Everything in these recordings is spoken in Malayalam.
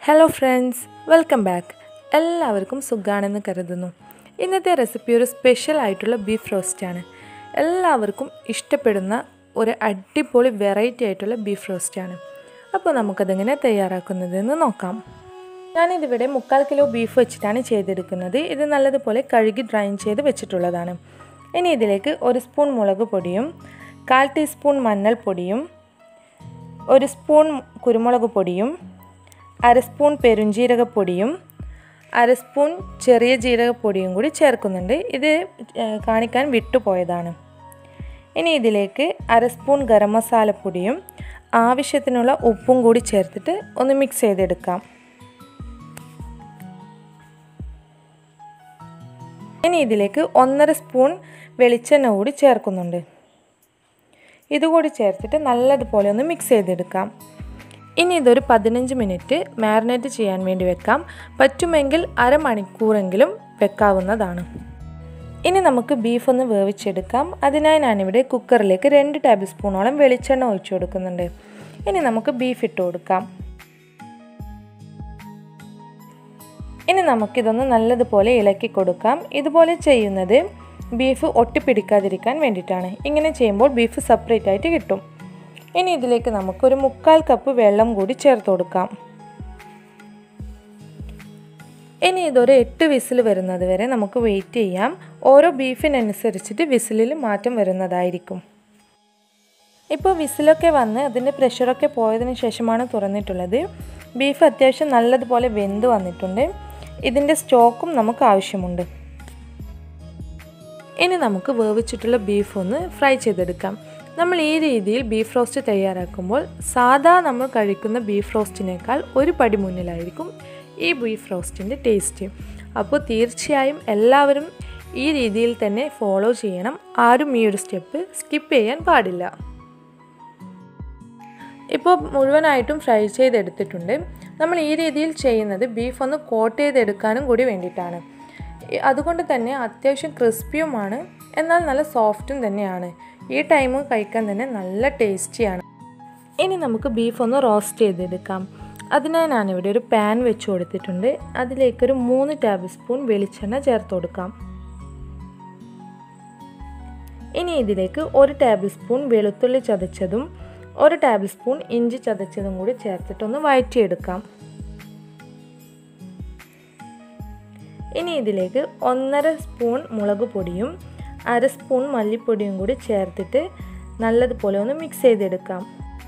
Hello friends, welcome back. എല്ലാവർക്കും സുഖാണെന്ന് കരുതുന്നു. ഇന്നത്തെ റെസിപ്പി ഒരു സ്പെഷ്യൽ ആയിട്ടുള്ള ബീഫ് റോസ്റ്റാണ്. എല്ലാവർക്കും ഇഷ്ടപ്പെടുന്ന ഒരു അടിപൊളി വെറൈറ്റി ആയിട്ടുള്ള ബീഫ് റോസ്റ്റാണ്. അപ്പോൾ നമുക്കതെങ്ങനെ തയ്യാറാക്കുന്നതെന്ന് നോക്കാം. ഞാനിതിവിടെ 3/4 കിലോ ബീഫ് വെച്ചിട്ടാണ് ചെയ്തെടുക്കുന്നത്. ഇത് നല്ലതുപോലെ കഴുകി ഡ്രൈൻ ചെയ്ത് വെച്ചിട്ടുള്ളതാണ്. ഇനി ഇതിലേക്ക് 1 സ്പൂൺ മുളക് പൊടിയും 1/4 ടീസ്പൂൺ മഞ്ഞൾപ്പൊടിയും 1 സ്പൂൺ കുരുമുളക് പൊടിയും 1/2 സ്പൂൺ പെരുംജീരകപ്പൊടിയും 1/2 സ്പൂൺ ചെറിയ ജീരകപ്പൊടിയും കൂടി ചേർക്കുന്നുണ്ട്. ഇത് കാണിക്കാൻ വിട്ടുപോയതാണ്. ഇനി ഇതിലേക്ക് 1/2 സ്പൂൺ ഗരം മസാലപ്പൊടിയും ആവശ്യത്തിനുള്ള ഉപ്പും കൂടി ചേർത്തിട്ട് ഒന്ന് മിക്സ് ചെയ്തെടുക്കാം. ഇനി ഇതിലേക്ക് 1/2 സ്പൂൺ വെളിച്ചെണ്ണ കൂടി ചേർക്കുന്നുണ്ട്. ഇതുകൂടി ചേർത്തിട്ട് നല്ലതുപോലെ ഒന്ന് മിക്സ് ചെയ്തെടുക്കാം. ഇനി ഇതൊരു 15 മിനിറ്റ് മാരിനേറ്റ് ചെയ്യാൻ വേണ്ടി വെക്കാം. പറ്റുമെങ്കിൽ അരമണിക്കൂറെങ്കിലും വെക്കാവുന്നതാണ്. ഇനി നമുക്ക് ബീഫ് ഒന്ന് വേവിച്ചെടുക്കാം. അതിനായി ഞാനിവിടെ കുക്കറിലേക്ക് 2 ടേബിൾ സ്പൂണോളം വെളിച്ചെണ്ണ ഒഴിച്ചു കൊടുക്കുന്നുണ്ട്. ഇനി നമുക്ക് ബീഫ് ഇട്ട് കൊടുക്കാം. ഇനി നമുക്കിതൊന്ന് നല്ലതുപോലെ ഇളക്കി കൊടുക്കാം. ഇതുപോലെ ചെയ്യുന്നത് ബീഫ് ഒട്ടിപ്പിടിക്കാതിരിക്കാൻ വേണ്ടിയിട്ടാണ്. ഇങ്ങനെ ചെയ്യുമ്പോൾ ബീഫ് സെപ്പറേറ്റ് ആയിട്ട് കിട്ടും. ഇനി ഇതിലേക്ക് നമുക്കൊരു 3/4 കപ്പ് വെള്ളം കൂടി ചേർത്ത് കൊടുക്കാം. ഇനി ഇതൊരു 8 വിസിൽ വരുന്നത് വരെ നമുക്ക് വെയിറ്റ് ചെയ്യാം. ഓരോ ബീഫിനനുസരിച്ചിട്ട് വിസിലിൽ മാറ്റം വരുന്നതായിരിക്കും. ഇപ്പോൾ വിസിലൊക്കെ വന്ന് അതിൻ്റെ പ്രഷറൊക്കെ പോയതിന് ശേഷമാണ് തുറന്നിട്ടുള്ളത്. ബീഫ് അത്യാവശ്യം നല്ലതുപോലെ വെന്ത് വന്നിട്ടുണ്ട്. ഇതിൻ്റെ സ്റ്റോക്കും നമുക്ക് ആവശ്യമുണ്ട്. ഇനി നമുക്ക് വേവിച്ചിട്ടുള്ള ബീഫ് ഒന്ന് ഫ്രൈ ചെയ്തെടുക്കാം. നമ്മൾ ഈ രീതിയിൽ ബീഫ് റോസ്റ്റ് തയ്യാറാക്കുമ്പോൾ സാധാ നമ്മൾ കഴിക്കുന്ന ബീഫ് റോസ്റ്റിനേക്കാൾ ഒരു പടി മുന്നിലായിരിക്കും ഈ ബീഫ് റോസ്റ്റിൻ്റെ ടേസ്റ്റ്. അപ്പോൾ തീർച്ചയായും എല്ലാവരും ഈ രീതിയിൽ തന്നെ ഫോളോ ചെയ്യണം. ആരും ഈ ഒരു സ്റ്റെപ്പ് സ്കിപ്പ് ചെയ്യാൻ പാടില്ല. ഇപ്പോൾ മുഴുവനായിട്ടും ഫ്രൈ ചെയ്തെടുത്തിട്ടുണ്ട്. നമ്മൾ ഈ രീതിയിൽ ചെയ്യുന്നത് ബീഫ് ഒന്ന് കോട്ട് ചെയ്തെടുക്കാനും കൂടി വേണ്ടിയിട്ടാണ്. അതുകൊണ്ട് തന്നെ അത്യാവശ്യം ക്രിസ്പിയുമാണ്, എന്നാൽ നല്ല സോഫ്റ്റും തന്നെയാണ്. ഈ ടൈം കഴിക്കാൻ തന്നെ നല്ല ടേസ്റ്റിയാണ്. ഇനി നമുക്ക് ബീഫ് ഒന്ന് റോസ്റ്റ് ചെയ്തെടുക്കാം. അതിനായി ഞാനിവിടെ ഒരു പാൻ വെച്ച് കൊടുത്തിട്ടുണ്ട്. അതിലേക്കൊരു 3 ടേബിൾ സ്പൂൺ വെളിച്ചെണ്ണ ചേർത്ത് കൊടുക്കാം. ഇനി ഇതിലേക്ക് 1 ടേബിൾ സ്പൂൺ വെളുത്തുള്ളി ചതച്ചതും 1 ടേബിൾ സ്പൂൺ ഇഞ്ചി ചതച്ചതും കൂടി ചേർത്തിട്ടൊന്ന് വഴറ്റിയെടുക്കാം. ഇനി ഇതിലേക്ക് 1/2 സ്പൂൺ മുളക് പൊടിയും 1/2 സ്പൂൺ മല്ലിപ്പൊടിയും കൂടി ചേർത്തിട്ട് നല്ലതുപോലെ ഒന്ന് മിക്സ് ചെയ്തെടുക്കാം.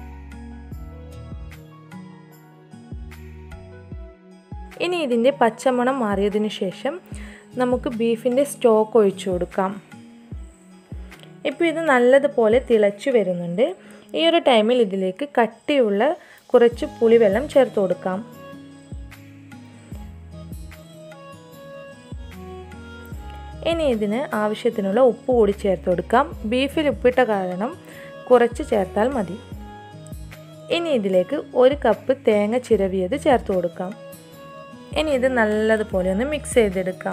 ഇനി ഇതിൻ്റെ പച്ചമണം മാറിയതിന് ശേഷം നമുക്ക് ബീഫിൻ്റെ സ്റ്റോക്ക് ഒഴിച്ചു കൊടുക്കാം. ഇപ്പോൾ ഇത് നല്ലതുപോലെ തിളച്ചു വരുന്നുണ്ട്. ഈ ഒരു ടൈമിൽ ഇതിലേക്ക് കട്ടിയുള്ള കുറച്ച് പുളിവെള്ളം ചേർത്ത് കൊടുക്കാം. ഇനി ഇതിന് ആവശ്യത്തിനുള്ള ഉപ്പ് കൂടി ചേർത്ത് കൊടുക്കാം. ബീഫിൽ ഉപ്പിട്ട കാരണം കുറച്ച് ചേർത്താൽ മതി. ഇനി ഇതിലേക്ക് 1 കപ്പ് തേങ്ങ ചിരവിയത് ചേർത്ത് കൊടുക്കാം. ഇനി ഇത് നല്ലതുപോലെ ഒന്ന് മിക്സ് ചെയ്തെടുക്കാം.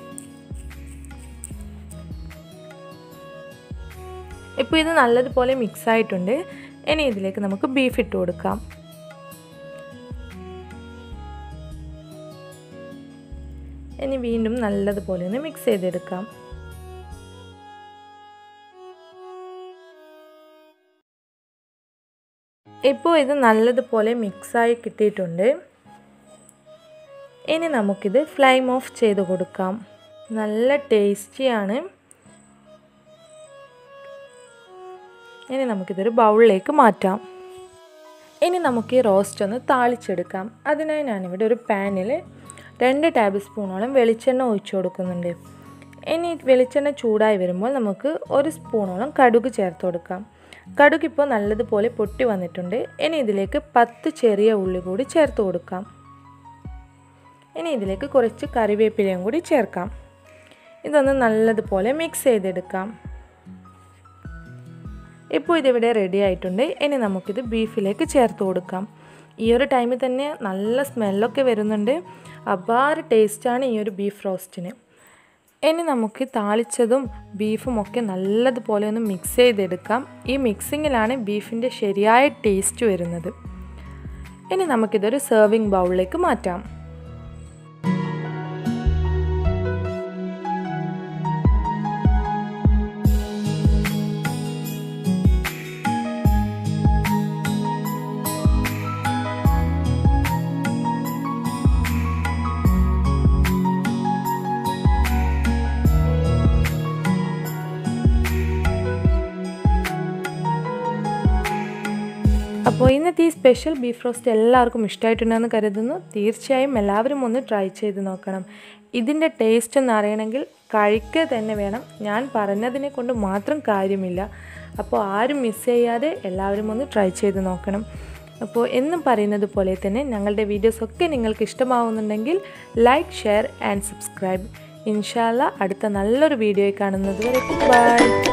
ഇപ്പോൾ ഇത് നല്ലതുപോലെ മിക്സ് ആയിട്ടുണ്ട്. ഇനി ഇതിലേക്ക് നമുക്ക് ബീഫ് ഇട്ട് കൊടുക്കാം. ഇനി വീണ്ടും നല്ലതുപോലെ ഒന്ന് മിക്സ് ചെയ്തെടുക്കാം. ഇപ്പോൾ ഇത് നല്ലതുപോലെ മിക്സായി കിട്ടിയിട്ടുണ്ട്. ഇനി നമുക്കിത് ഫ്ലെയിം ഓഫ് ചെയ്ത് കൊടുക്കാം. നല്ല ടേസ്റ്റിയാണ്. ഇനി നമുക്കിതൊരു ബൗളിലേക്ക് മാറ്റാം. ഇനി നമുക്ക് ഈ റോസ്റ്റ് ഒന്ന് താളിച്ചെടുക്കാം. അതിനായി ഞാനിവിടെ ഒരു പാനിൽ 2 ടേബിൾ സ്പൂണോളം വെളിച്ചെണ്ണ ഒഴിച്ചു കൊടുക്കുന്നുണ്ട്. ഇനി വെളിച്ചെണ്ണ ചൂടായി വരുമ്പോൾ നമുക്ക് 1 സ്പൂണോളം കടുക് ചേർത്ത് കൊടുക്കാം. കടുക് ഇപ്പോൾ നല്ലതുപോലെ പൊട്ടി വന്നിട്ടുണ്ട്. ഇനി ഇതിലേക്ക് 10 ചെറിയ ഉള്ളി കൂടി ചേർത്ത് കൊടുക്കാം. ഇനി ഇതിലേക്ക് കുറച്ച് കറിവേപ്പിലയും കൂടി ചേർക്കാം. ഇതൊന്ന് നല്ലതുപോലെ മിക്സ് ചെയ്തെടുക്കാം. ഇപ്പോൾ ഇതിവിടെ റെഡി ആയിട്ടുണ്ട്. ഇനി നമുക്കിത് ബീഫിലേക്ക് ചേർത്ത് കൊടുക്കാം. ഈ ഒരു ടൈമിൽ തന്നെ നല്ല സ്മെല്ലൊക്കെ വരുന്നുണ്ട്. അപാര ടേസ്റ്റാണ് ഈ ഒരു ബീഫ് റോസ്റ്റിന്. ഇനി നമുക്ക് താളിച്ചതും ബീഫും ഒക്കെ നല്ലതുപോലെ ഒന്ന് മിക്സ് ചെയ്തെടുക്കാം. ഈ മിക്സിങ്ങിലാണ് ബീഫിൻ്റെ ശരിയായ ടേസ്റ്റ് വരുന്നത്. ഇനി നമുക്കിതൊരു സെർവിങ് ബൗളിലേക്ക് മാറ്റാം. അപ്പോൾ ഇന്നത്തെ ഈ സ്പെഷ്യൽ ബീഫ് റോസ്റ്റ് എല്ലാവർക്കും ഇഷ്ടമായിട്ടുണ്ടെന്ന് കരുതുന്നു. തീർച്ചയായും എല്ലാവരും ഒന്ന് ട്രൈ ചെയ്ത് നോക്കണം. ഇതിൻ്റെ ടേസ്റ്റ് ഒന്ന് അറിയണമെങ്കിൽ കഴിക്കുക തന്നെ വേണം. ഞാൻ പറഞ്ഞതിനെ കൊണ്ട് മാത്രം കാര്യമില്ല. അപ്പോൾ ആരും മിസ് ചെയ്യാതെ എല്ലാവരും ഒന്ന് ട്രൈ ചെയ്ത് നോക്കണം. അപ്പോൾ എന്നും പറയുന്നത് പോലെ തന്നെ ഞങ്ങളുടെ വീഡിയോസൊക്കെ നിങ്ങൾക്ക് ഇഷ്ടമാവുന്നുണ്ടെങ്കിൽ ലൈക്ക്, ഷെയർ ആൻഡ് സബ്സ്ക്രൈബ്. ഇൻഷാ അല്ലാഹ് അടുത്ത നല്ലൊരു വീഡിയോ കാണുന്നത് വരെ ബൈ.